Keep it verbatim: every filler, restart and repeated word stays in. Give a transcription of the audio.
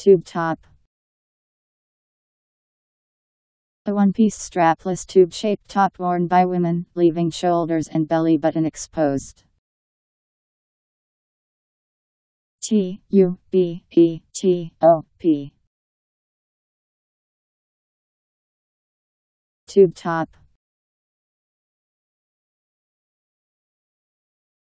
Tube top. A one-piece strapless tube-shaped top worn by women, leaving shoulders and belly button exposed. T U B E T O P. Tube top.